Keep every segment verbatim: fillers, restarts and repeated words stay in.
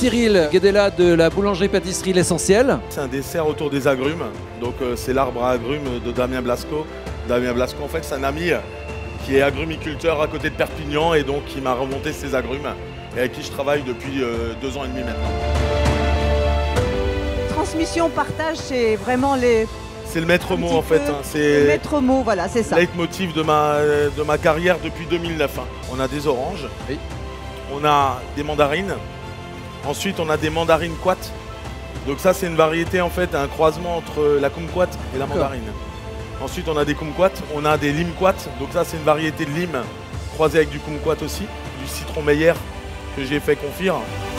Cyril Guedella de la boulangerie-pâtisserie L'Essentiel. C'est un dessert autour des agrumes, donc euh, c'est l'arbre à agrumes de Damien Blasco. Damien Blasco, en fait, c'est un ami qui est agrumiculteur à côté de Perpignan et donc qui m'a remonté ses agrumes et avec qui je travaille depuis euh, deux ans et demi maintenant. Transmission, partage, c'est vraiment les... C'est le maître mot en fait. Hein. C'est le maître mot, voilà, c'est ça. Le leitmotiv de ma, de ma carrière depuis deux mille neuf. Hein. On a des oranges, oui. On a des mandarines, ensuite on a des mandarines quat. Donc ça c'est une variété en fait, un croisement entre la kumquat et la mandarine. Ensuite on a des kumquats, on a des limquat, donc ça c'est une variété de lime croisée avec du kumquat aussi, du citron meilleur que j'ai fait confire.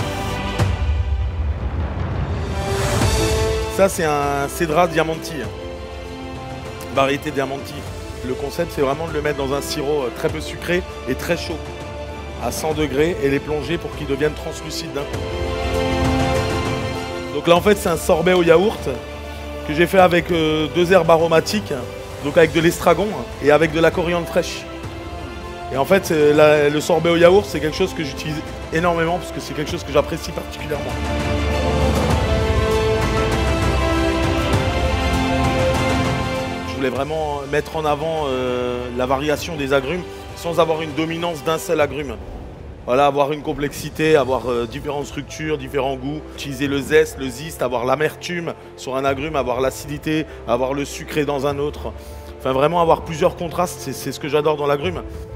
Ça c'est un cédra diamanti, variété diamanti. Le concept c'est vraiment de le mettre dans un sirop très peu sucré et très chaud, à cent degrés, et les plonger pour qu'ils deviennent translucides d'un coup. Donc là en fait c'est un sorbet au yaourt que j'ai fait avec euh, deux herbes aromatiques, donc avec de l'estragon et avec de la coriandre fraîche. Et en fait la, le sorbet au yaourt c'est quelque chose que j'utilise énormément parce que c'est quelque chose que j'apprécie particulièrement. Je voulais vraiment mettre en avant euh, la variation des agrumes sans avoir une dominance d'un seul agrume. Voilà, avoir une complexité, avoir euh, différentes structures, différents goûts, utiliser le zeste, le ziste, avoir l'amertume sur un agrume, avoir l'acidité, avoir le sucré dans un autre. Enfin vraiment avoir plusieurs contrastes, c'est ce que j'adore dans l'agrume.